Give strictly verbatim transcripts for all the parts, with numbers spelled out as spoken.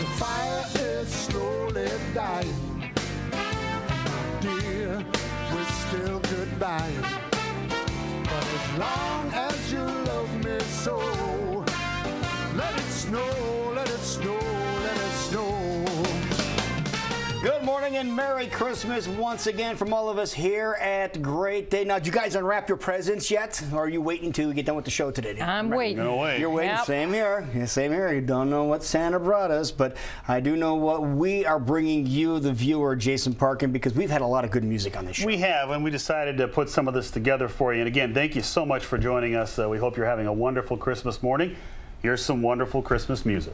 the fire is slowly dying. Dear, we're still goodbye. But as long as you love me so, let it snow, let it snow, let it snow. Good morning and Merry Christmas once again from all of us here at Great Day. Now, did you guys unwrap your presents yet? Or are you waiting to get done with the show today? I'm waiting. No way. You're waiting. Yep. Same here. Yeah, same here. You don't know what Santa brought us, but I do know what we are bringing you, the viewer, Jason Parkin, because we've had a lot of good music on this show. We have, and we decided to put some of this together for you. And again, thank you so much for joining us. Uh, we hope you're having a wonderful Christmas morning. Here's some wonderful Christmas music.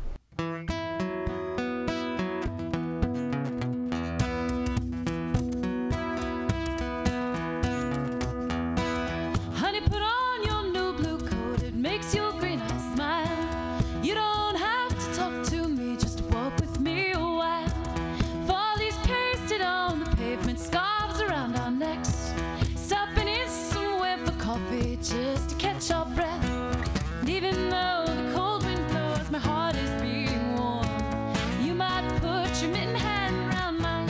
Just to catch our breath, and even though the cold wind blows, my heart is being warm. You might put your mittened hand around mine.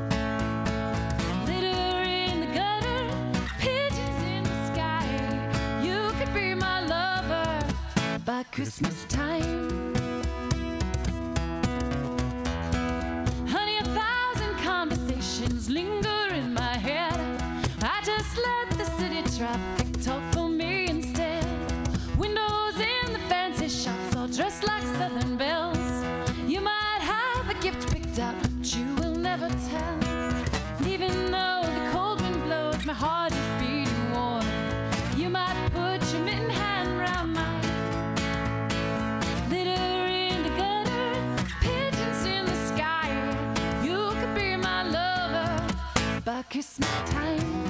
Litter in the gutter, pigeons in the sky. You could be my lover by Christmas time. Honey, a thousand conversations linger in my head. I just let the city traffic talk for me instead. Windows in the fancy shops all dressed like Southern belles. You might have a gift picked out, but you will never tell. And even though the cold wind blows, my heart is beating warm. You might put your mittened hand around mine. Litter in the gutter, pigeons in the sky. You could be my lover by Christmas time.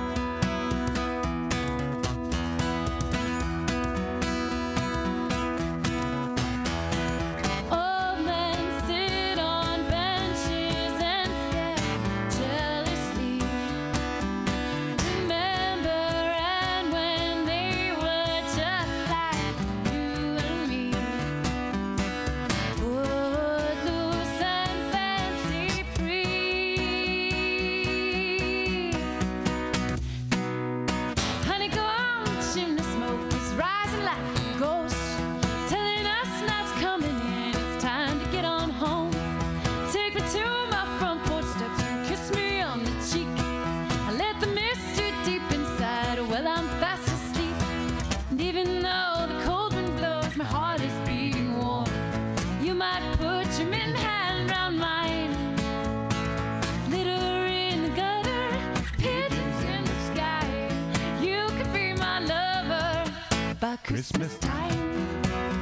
Christmas time.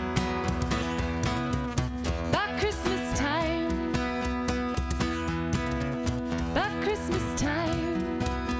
By Christmas time. By Christmas time.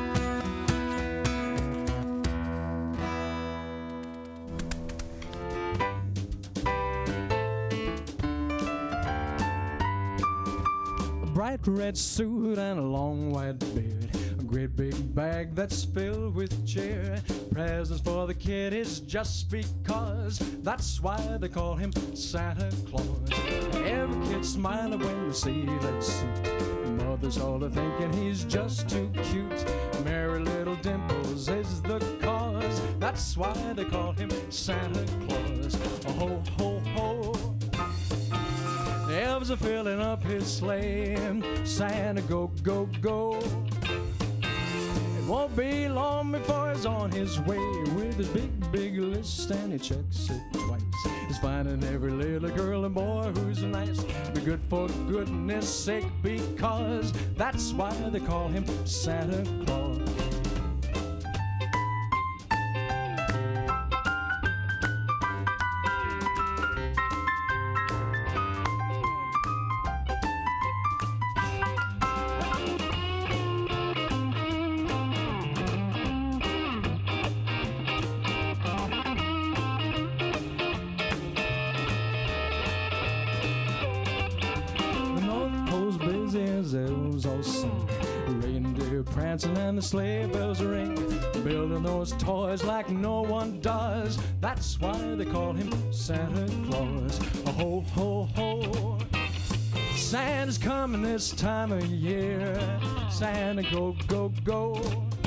A bright red suit and a long white beard. A great big bag that's filled with cheer. Presents for the kiddies just because. That's why they call him Santa Claus. Every kid smiling when they see that suit. Mothers all are thinking he's just too cute. Merry little dimples is the cause. That's why they call him Santa Claus. Oh, ho, ho, ho. The elves are filling up his sleigh. Santa, go, go, go. It won't be long before he's on his way with his big, big list, and he checks it twice. He's finding every little girl and boy who's nice. Be good for goodness sake, because that's why they call him Santa Claus. Elves all sing, reindeer prancing and the sleigh bells ring, building those toys like no one does. That's why they call him Santa Claus. Oh, ho, ho, ho. Santa's coming this time of year. Santa, go, go, go.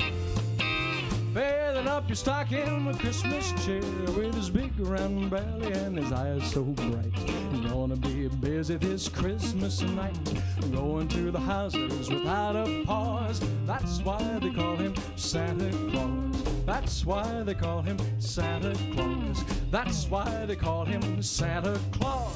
Filling up your stocking with Christmas cheer, with his big round belly and his eyes so bright. You're gonna be busy this Christmas night, going to the houses without a pause. That's why they call him Santa Claus. That's why they call him Santa Claus. That's why they call him Santa Claus.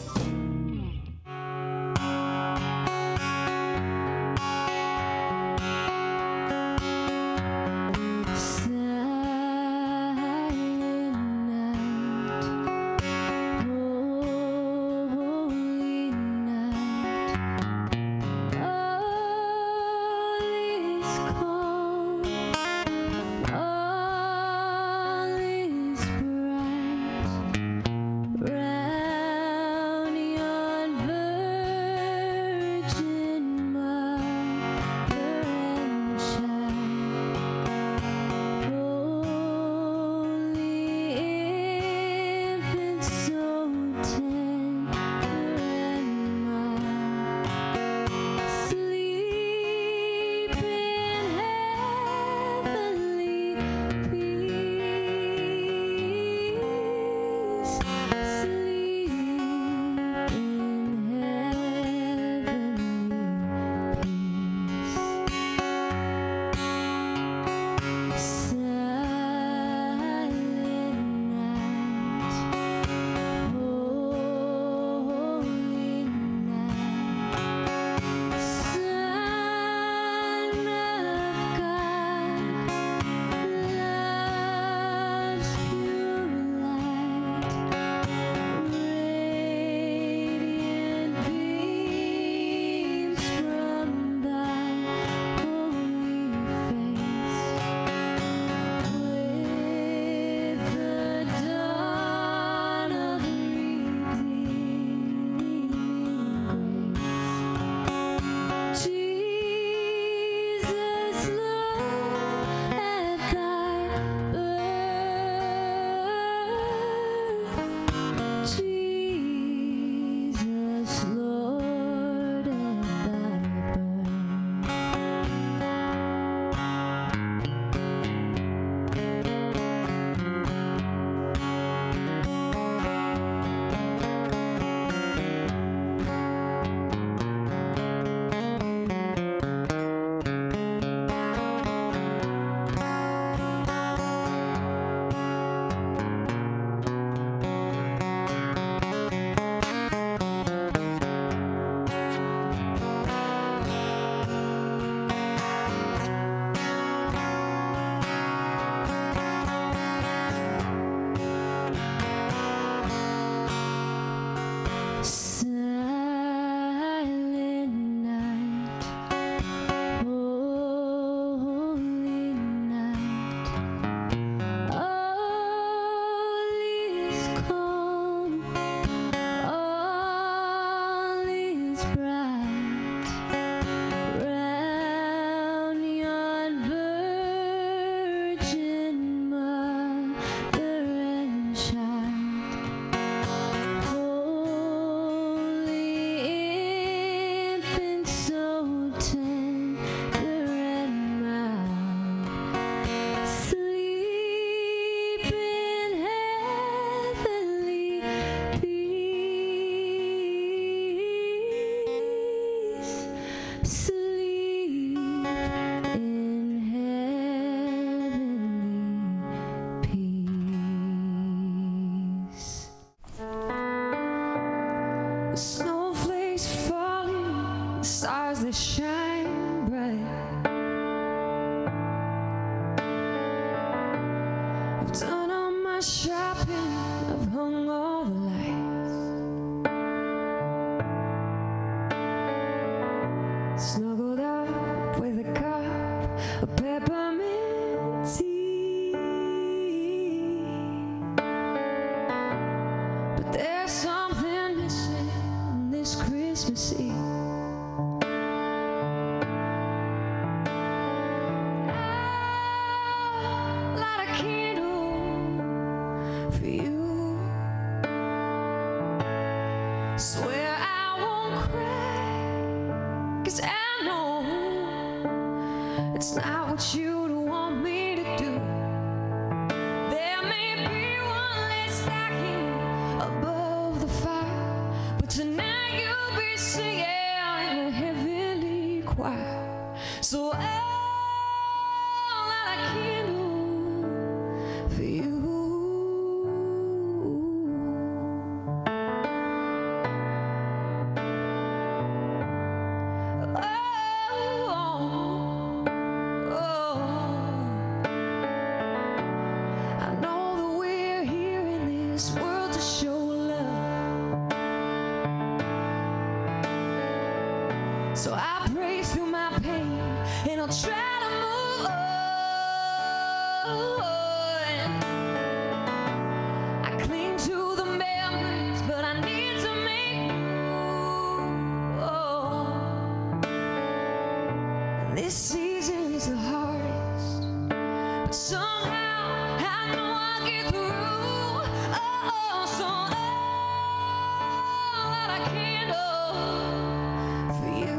Swear I won't cry 'cause I know it's not what you'd want me to do. There may be one less stocking above the fire, but tonight you'll be singing in the heavenly choir. So all that I can do for you. So I pray through my pain and I'll try to move on. I cling to the memories, but I need to make new. This season's the hardest, but somehow I know I'll get through. Oh, so all that I can do for you.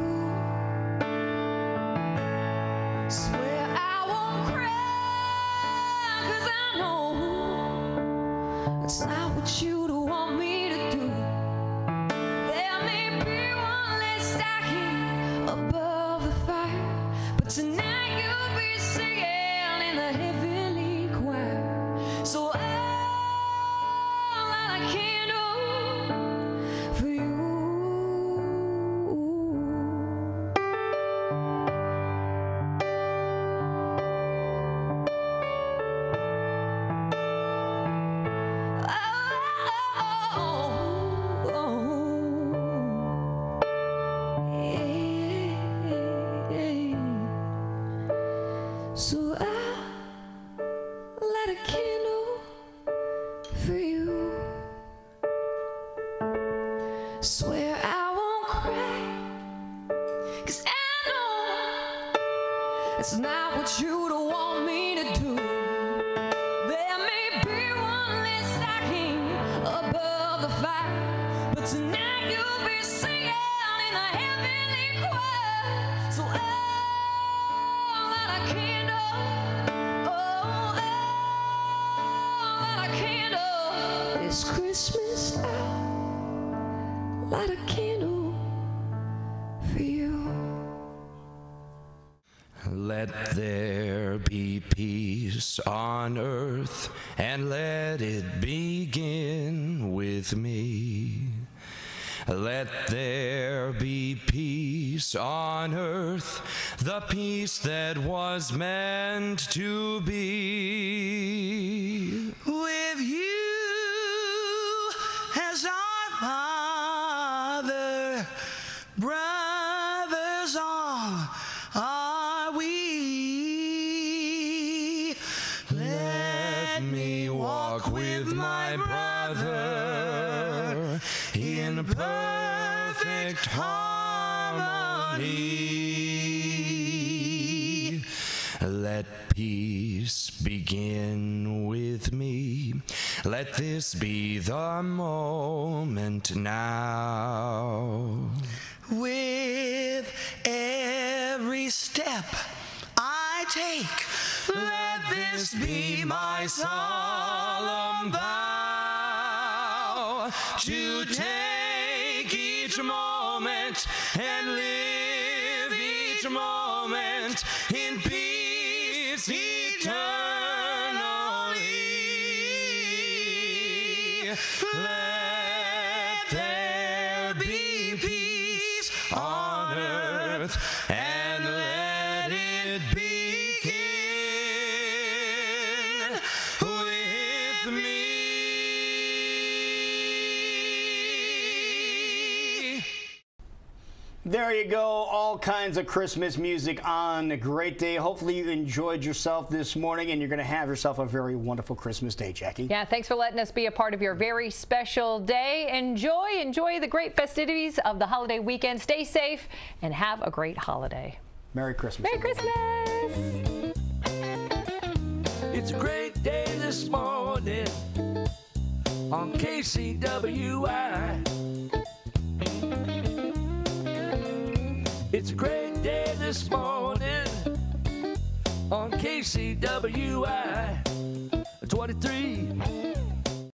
Swear I won't cry, 'cause I know that's not what you'd want me to do. There may be one less stocking above the fire, but tonight you'll be singing in the heavenly choir. So all that I can do for you. So I light a candle for you. Swear I won't cry, 'cause I know it's not what you'd want me to do. There may be one less stocking above the fire, but tonight you'll be singing in the heavenly choir. So all that I can do, oh, all that I can do this Christmas, I'll light a candle for you. Let there be peace on earth, and let it begin with me. Let there be peace on earth, the peace that was meant to be. With you as our Father, brothers all are we. Let me walk with my brother in perfect harmony. Let peace begin with me. Let this be the moment now. With every step I take, let this be my solemn vow to take each moment and live each moment in peace eternally. Let there be peace on earth, and let it begin with me. There you go. All kinds of Christmas music on a great day. Hopefully you enjoyed yourself this morning, and you're going to have yourself a very wonderful Christmas day, Jackie. Yeah, thanks for letting us be a part of your very special day. Enjoy, enjoy the great festivities of the holiday weekend. Stay safe and have a great holiday. Merry Christmas. Merry Christmas. It's a great day this morning on K C W I. It's a great day this morning on K C W I twenty-three.